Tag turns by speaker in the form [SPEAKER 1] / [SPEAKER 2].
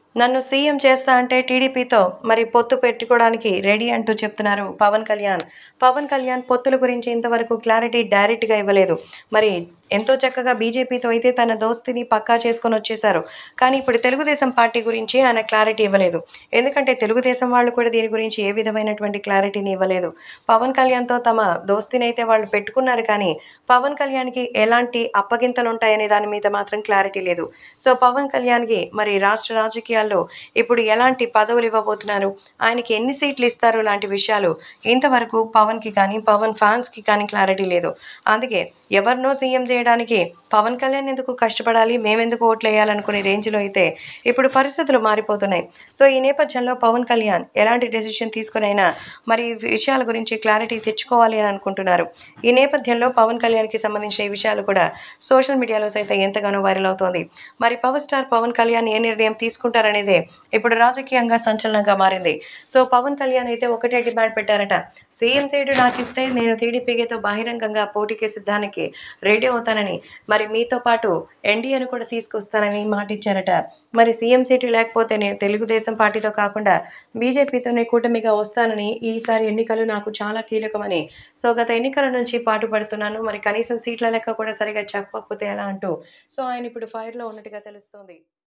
[SPEAKER 1] నన్ను సీఎం చేస్తా అంటే టీడీపీతో మరి పొత్తు పెట్టుకోవడానికి రెడీ అంటూ చెప్తున్నారు పవన్ కళ్యాణ్. పవన్ కళ్యాణ్ పొత్తుల గురించి ఇంతవరకు క్లారిటీ డైరెక్ట్‌గా ఇవ్వలేదు. మరి ఎంతో చక్కగా బీజేపీతో అయితే తన దోస్తీని పక్కా చేసుకొనొచ్చేశారు. కానీ ఇప్పుడు తెలుగుదేశం పార్టీ గురించి ఆయన క్లారిటీ ఇవ్వలేదు. ఎందుకంటే తెలుగుదేశం వాళ్ళు కూడా దీని గురించి ఏ విధమైనటువంటి క్లారిటీని ఇవ్వలేదు. పవన్ కళ్యాణ్‌తో తమ దోస్తీనైతే వాళ్ళు పెట్టుకున్నారు కానీ పవన్ కళ్యాణ్‌కి ఎలాంటి అప్పగింతలుంటాయనే దాని మీద మాత్రం క్లారిటీ లేదు. సో, పవన్ కళ్యాణ్‌కి మరి రాష్ట్ర రాజకీయాల్లో ఇప్పుడు ఎలాంటి పదవులు ఇవ్వబోతున్నారు? ఆయనకి ఎన్ని సీట్లు ఇస్తారు? లాంటి విషయాలు ఇంతవరకు పవన్‌కి కానీ, పవన్ ఫ్యాన్స్‌కి కానీ క్లారిటీ లేదు. అందుకే ఎవరినో సీఎం చేయడానికి పవన్ కళ్యాణ్ ఎందుకు కష్టపడాలి? మేమెందుకు ఓట్లేయాలనుకునే రేంజ్‌లో అయితే ఇప్పుడు పరిస్థితులు మారిపోతున్నాయి. సో, ఈ నేపథ్యంలో పవన్ కళ్యాణ్ ఎలాంటి డెసిషన్ తీసుకొనైనా మరి ఈ విషయాల గురించి క్లారిటీ తెచ్చుకోవాలి అని అనుకుంటున్నారు. ఈ నేపథ్యంలో పవన్ కళ్యాణ్‌కి సంబంధించిన ఈ విషయాలు కూడా సోషల్ మీడియాలో సైతం ఎంతగానో వైరల్ అవుతోంది. మరి పవర్ స్టార్ పవన్ కళ్యాణ్ ఏ నిర్ణయం తీసుకుంటారనేదే ఇప్పుడు రాజకీయంగా సంచలనంగా మారింది. సో, పవన్ కళ్యాణ్ అయితే ఒకటే డిమాండ్ పెట్టారట. సీఎం సీటు నాకిస్తే నేను టీడీపీతో బహిరంగంగా పోటీకి సిద్ధానికి రెడీ అవుతానని, మరి మీతో పాటు ఎన్డీఏను కూడా తీసుకొస్తానని మాటిచ్చారట. మరి సీఎం సీటు లేకపోతే నేను తెలుగుదేశం పార్టీతో కాకుండా బీజేపీతోనే కూటమిగా వస్తానని, ఈసారి ఎన్నికలు నాకు చాలా కీలకమని, సో గత ఎన్నికల నుంచి పాటుపడుతున్నాను. మరి కనీసం సీట్ల లెక్క కూడా సరిగ్గా చెప్పకపోతే ఎలా అంటూ సో ఆయన ఇప్పుడు ఫైర్‌లో ఉన్నట్టుగా తెలుస్తోంది.